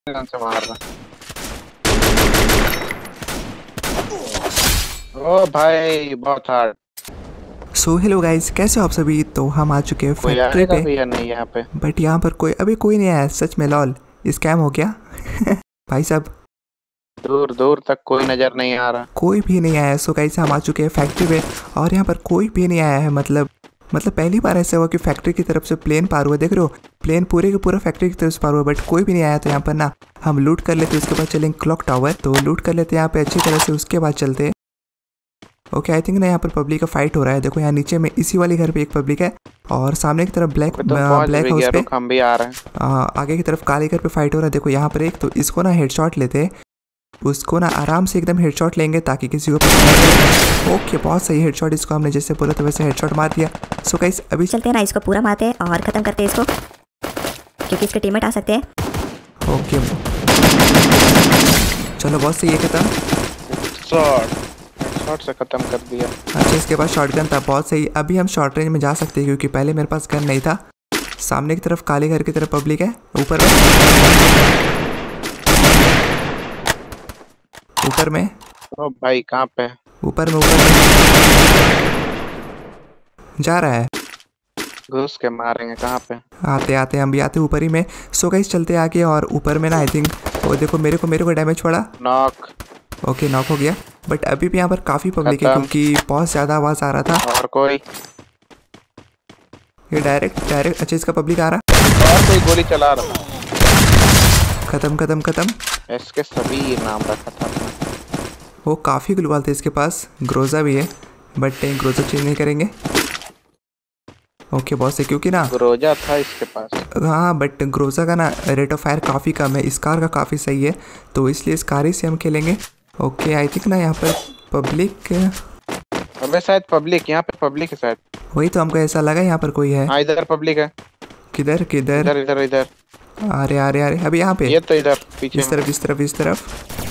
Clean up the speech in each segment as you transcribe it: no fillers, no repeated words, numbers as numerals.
Gun से मार रहा। ओ भाई बहुत हार्ड। सो हेलो गाइस, कैसे हो आप सभी। तो हम आ चुके हैं कोई फैक्ट्री आएगा पे। भी या नहीं यहाँ पे? बट यहाँ पर अभी कोई नहीं आया सच में। लॉल स्कैम हो गया। भाई साहब दूर दूर तक कोई नजर नहीं आ रहा। कोई भी नहीं आया। सो गाइस हम आ चुके हैं फैक्ट्री पे और यहाँ पर कोई भी नहीं आया है। मतलब पहली बार ऐसा हुआ कि फैक्ट्री की तरफ से प्लेन पार हुआ। देख रहे हो, प्लेन पूरे के पूरा फैक्ट्री की तरफ से पार हुआ बट कोई भी नहीं आया। तो यहाँ पर ना हम लूट कर लेते, उसके बाद चलेंगे क्लॉक टावर। तो लूट कर लेते यहाँ पे अच्छी तरह से, उसके बाद चलते हैं। ओके आई थिंक ना यहाँ पर पब्लिक का फाइट हो रहा है। देखो यहाँ नीचे में इसी वाले घर पे एक पब्लिक है और सामने की तरफ ब्लैक तो पहुंच ब्लैक भी हाउस गया, पे रुक हम भी आ रहे हैं। आगे की तरफ काले घर पे फाइट हो रहा है। देखो यहाँ पर एक, तो इसको ना हेडशॉट लेते हैं। उसको ना आराम से एकदम हेडशॉट लेंगे ताकि किसी को पता ना चले। ओके बहुत सही हेडशॉट, इसको हमने जैसे बोला था वैसे हेडशॉट मार दिया। सो गाइस अभी चलते हैं ना, इसको पूरा मारते हैं और ख़त्म करते हैं इसको, क्योंकि इसके टीममेट आ सकते हैं। ओके चलो बहुत सही है, खत्म। शॉट से खत्म कर दिया। अच्छा इसके पास शॉटगन था, बहुत सही। अभी हम शॉर्ट रेंज में जा सकते हैं क्योंकि पहले मेरे पास गन नहीं था। सामने की तरफ काले घर की तरफ पब्लिक है, ऊपर में ओ भाई कहाँ पे? ऊपर में जा रहा है। घुस के मारेंगे कहाँ पे? आते आते हम भी आते ऊपर ही में। सो गाइस चलते आगे और ऊपर में ना आई थिंक वो देखो मेरे को डैमेज पड़ा। नॉक। ओके नॉक हो गया बट अभी भी यहाँ पर काफ़ी पब्लिक है क्योंकि बहुत ज़्यादा आवाज़ आ रहा था। और कोई? ये डायरेक्ट अच्छा इसका पब्लिक आ रहा। और कोई गोली चला रहा। खत्म। इसके सभी नाम रखा था अपना। वो काफ़ी ग्लूवाल थे इसके पास, ग्रोजा भी है बट ग्रोजा चेंज नहीं करेंगे। ओके बहुत से, क्योंकि ना ग्रोजा था इसके पास। हाँ बट ग्रोजा का ना रेट ऑफ फायर काफ़ी कम है, स्कार का काफ़ी सही है तो इसलिए स्कार ही से हम खेलेंगे। ओके आई थिंक ना यहाँ पर पब्लिक, अबे शायद पब्लिक, यहाँ पे पब्लिक है शायद। वही तो हमको ऐसा लगा यहाँ पर कोई है। हाँ इधर पब्लिक है। किधर इधर इधर इधर। अरे अभी यहाँ पे ये तो इधर पीछे इस तरफ।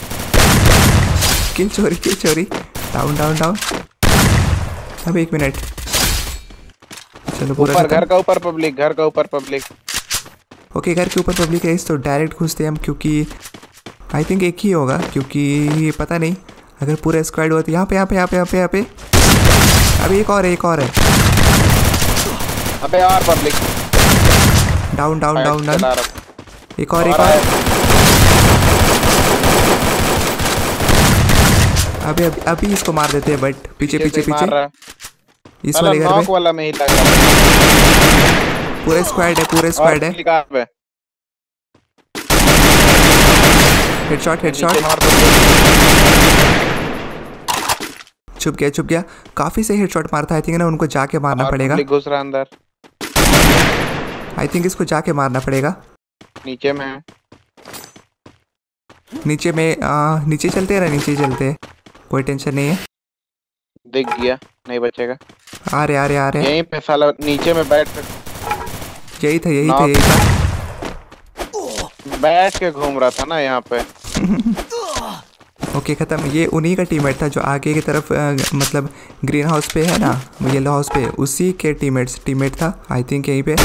किल चोरी। डाउन। अब 1 मिनट। चलो पूरा ऊपर घर का ऊपर पब्लिक। ओके घर के ऊपर पब्लिक है, इस तो डायरेक्ट घुसते हैं हम क्योंकि आई थिंक एक ही होगा, क्योंकि पता नहीं अगर पूरा स्क्वाड हुआ तो यहाँ पे अभी एक और है। अबे और पब्लिक। डाउन एक और अभी इसको मार देते हैं बट पीछे इस वाले घर में वाला में ही लगा। पूरा स्क्वाड है। हेडशॉट छुप गया काफी सही हेडशॉट मारता है। आई थिंक ना उनको जाके मारना पड़ेगा। घुस रहा अंदर। आई थिंक इसको जाके मारना पड़ेगा। नीचे में है। नीचे चलते हैं, कोई टेंशन नहीं है। दिख गया, नहीं बचेगा। आ रहे यहीं पे साला नीचे में बैठ यही था बैठ के घूम रहा था ना यहाँ पे। ओके खत्म। ये उन्हीं का टीममेट था जो आगे की तरफ मतलब ग्रीन हाउस पे है ना, येलो हाउस पे, उसी के टीममेट था आई थिंक यहीं पे।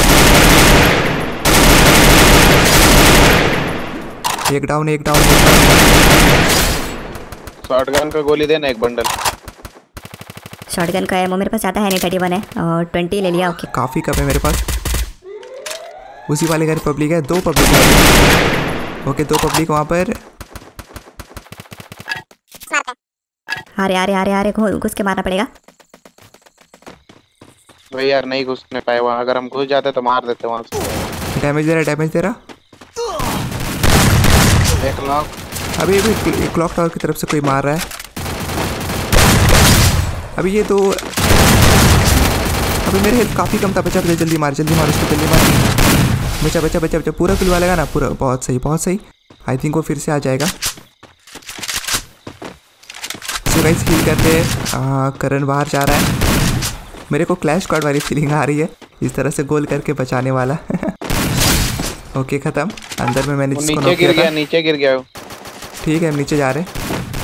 एक डाउन। शॉटगन का गोली देना, एक बंडल। शॉटगन का एमो मेरे पास ज़्यादा है नहीं, 31 है और 20 ले लिया। ओके काफ़ी कम है मेरे पास। उसी वाले घर पब्लिक है, 2 पब्लिक है। ओके 2 पब्लिक वहाँ पर। अरे घुस के मारना पड़ेगा भाई यार, नहीं घुसने पाए वहाँ। अगर हम घुस जाते तो मार देते वहाँ से। डैमेज दे रहा। एक लॉक। अभी क्लॉक टावर की तरफ से कोई मार रहा है। अभी ये तो अभी मेरे हेल्थ काफ़ी कम था। बचा जल्दी मार उसको, बचा पूरा खुलवा लेगा ना पूरा। बहुत सही। आई थिंक वो फिर से आ जाएगा। सो गाइस हील करते हैं। करण बाहर जा रहा है। मेरे को क्लैश स्क्वाड वाली फीलिंग आ रही है, इस तरह से गोल करके बचाने वाला। ओके खत्म। अंदर में मैंने जिसको नॉक किया था नीचे गिर गया। ठीक है हम नीचे जा रहे हैं।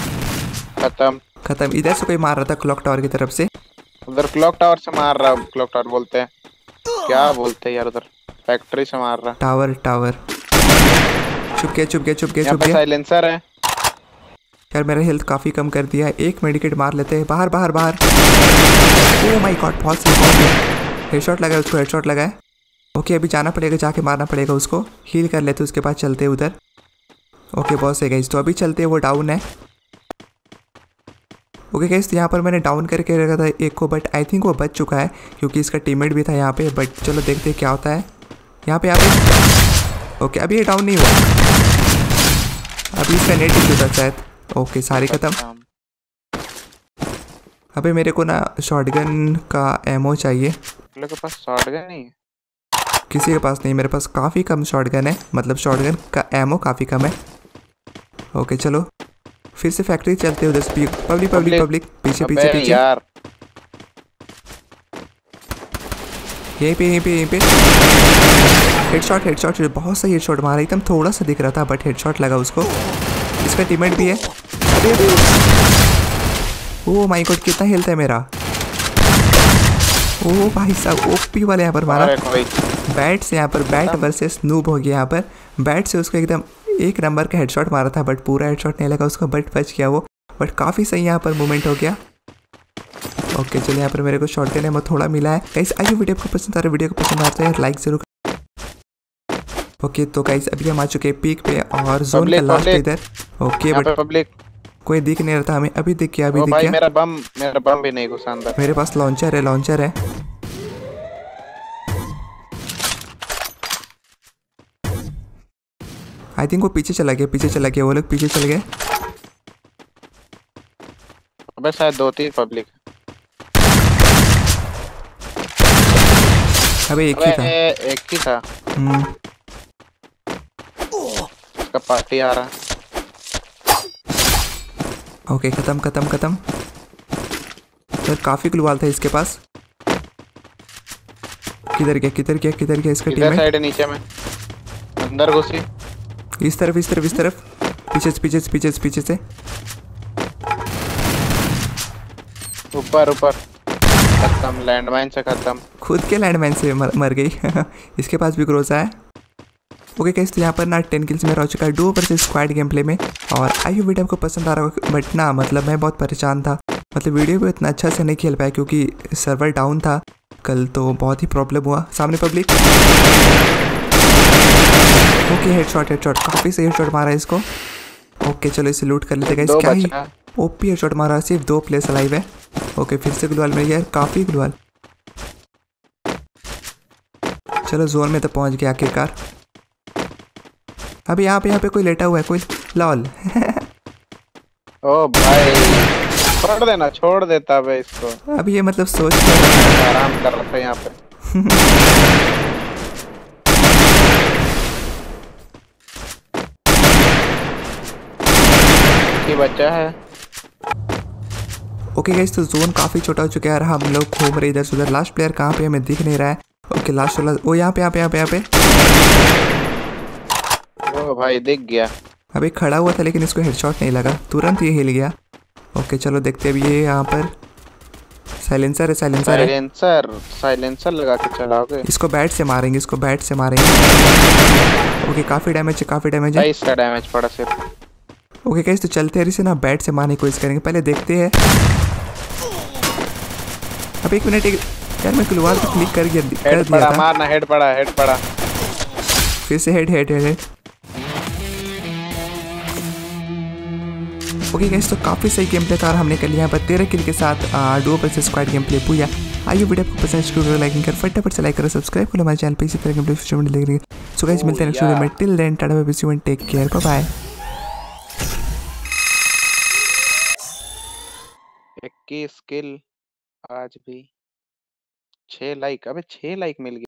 खत्म। इधर से कोई मार रहा था क्लॉक टावर की तरफ से। उधर क्लॉक टावर से मार रहा। क्लॉक टावर बोलते हैं, क्या बोलते हैं यार उधर? फैक्ट्री से मार रहा। टावर छुप गया छुप गया छुप गया यहाँ छुप पे गया। साइलेंसर है। यार मेरा हेल्थ काफ़ी कम कर दिया है, एक मेडिकेट मार लेते हैं। बाहर बाहर बाहर। ओह माय गॉड, बहुत सही। हेडशॉट लगा है उसको, हेडशॉट लगा है। ओके अभी जाना पड़ेगा, जाके मारना पड़ेगा उसको। हील कर लेते उसके बाद चलते हैं उधर। ओके बहुत सही गाइस, तो अभी चलते हैं, वो डाउन है। ओके गाइस, तो यहाँ पर मैंने डाउन करके रखा था एक को, बट आई थिंक वो बच चुका है क्योंकि इसका टीममेट भी था यहाँ पे। बट चलो देखते हैं क्या होता है यहाँ पे। ओके अभी ये डाउन नहीं हुआ, अभी इसका नेट ही था शायद। ओके सारी खत्म। अबे मेरे को ना शॉटगन का एमो चाहिए। तुम लोग के पास शॉटगन नहीं है? किसी के पास नहीं, मेरे पास काफ़ी कम शॉटगन है, मतलब शॉटगन का एमो काफ़ी कम है। ओके चलो फिर से फैक्ट्री चलते हैं उधर से। पब्लिक पब्लिक पब्लिक, पीछे पीछे अबे पीछे। यार यहीं पे यहीं पे यहीं पे। हेडशॉट हेडशॉट, बहुत सही हेडशॉट मारा, एकदम थोड़ा सा दिख रहा था बट हेडशॉट लगा उसको। इसका टीममेट भी है। ओह माय गॉड, कितना हेल्थ है मेरा। ओह भाई साहब, ओपी वाले यहाँ पर मारा। बैट से यहाँ पर, बैट वर्सेस नूब हो गया यहाँ पर। बैट से उसको एकदम एक नंबर का हेडशॉट मारा था बट पूरा हेडशॉट नहीं लगा उसको, बट बच गया वो। बट काफ़ी सही यहाँ पर मूवमेंट हो गया। ओके चलो यहाँ पर मेरे को शॉटगन एमो थोड़ा मिला है। गाइस आई वीडियो को पसंद आ रहा है, वीडियो को पसंद आता है लाइक जरूर। ओके तो गाइस अभी हम आ चुके हैं पीक पे और जोन का लास्ट इधर। ओके बट पब्लिक कोई दिख नहीं रहा था हमें। अभी दिख गया, अभी दिख भाई गया। मेरा बम भी नहीं घुसा अंदर। मेरे पास लॉन्चर है, लॉन्चर है। आई थिंक वो पीछे चला गया, पीछे चला गया, वो लोग पीछे चले गए। अबे शायद 2-3 पब्लिक। अबे एक ही था। एक ही था। इसका पार्टी आ रहा है। ओके खत्म खत्म खत्म। यार काफी ग्लूवाल था इसके पास। किधर गया किधर गया किधर गया इसका इधर टीममेट? साइड है नीचे में, अंदर घुसी। इस तरफ इस तरफ इस तरफ, पीछे से पीछे से पीछे से पीछे से। ऊपर ऊपर खत्म, लैंडमाइन से खत्म। खुद के लैंडमाइन से मर गई। इसके पास भी ग्रोजा है। ओके गाइस, तो यहाँ पर ना 10 किल्स मेरा हो चुका है duo versus squad game play में। और आई होप वीडियो आपको पसंद आ रहा होगा, बट ना मतलब मैं बहुत परेशान था, मतलब वीडियो भी इतना अच्छा से नहीं खेल पाया क्योंकि सर्वर डाउन था कल, तो बहुत ही प्रॉब्लम हुआ। सामने पब्लिक। ओके हेडशॉट हेडशॉट, काफ़ी सही हेडशॉट मारा है इसको। ओके चलो इसे लूट कर लेते गाइस। क्या ही ओपी हेडशॉट मारा, सिर्फ 2 प्लेयर्स अलाइव है। ओके फिर से ग्लूवाल मिल गया, काफ़ी ग्लूवाल। चलो जोन में तो पहुंच गया आखिरकार। अभी यहाँ पे कोई लेटा हुआ है, कोई लॉल। ओ भाई छोड़ देता भाई इसको। अभी ये मतलब सोच आराम कर रहा था यहाँ पे। की बच्चा है। ओके गाइस, तो जोन काफ़ी छोटा हो चुका है और हम लोग घूम रहे इधर से उधर। लास्ट प्लेयर कहाँ पे हमें दिख नहीं रहा है। ओके लास्ट वाला वो यहाँ पे। ओ भाई दिख गया। अभी खड़ा हुआ था लेकिन इसको हेडशॉट नहीं लगा, तुरंत ये हिल गया। ओके चलो देखते हैं। अभी ये यहाँ पर साइलेंसर है, साइलेंसर लगा के चलाओगे। इसको बैट से मारेंगे, इसको बैट से मारेंगे। ओके काफ़ी डैमेज है, इसका डैमेज पड़ा सिर्फ। ओके गाइस, तो चलते हैं इसे ना बैट से मारने की कोशिश करेंगे, पहले देखते हैं। अब एक मिनट, यार मैं ग्लूवाल पे क्लिक कर दिया था। मारना, हेड पड़ा। फिर से हेड। ओके गाइस, तो काफ़ी सही गेम प्ले था और हमने कर लिया यहाँ पर 13 किल के साथ duo versus squad game play पूरा। आइए वीडियो आपको पसंद है लाइक कर फटाफट से लाइक करो, सब्सक्राइब करो हमारे चैनल पे इसी तरह गेम प्ले देख रही है। सो गाइस मिलते हैं नेक्स्ट वीडियो में, till then tata bye bye, take care, bye bye. 21 kill आज भी 6 लाइक। अबे 6 लाइक मिल गया।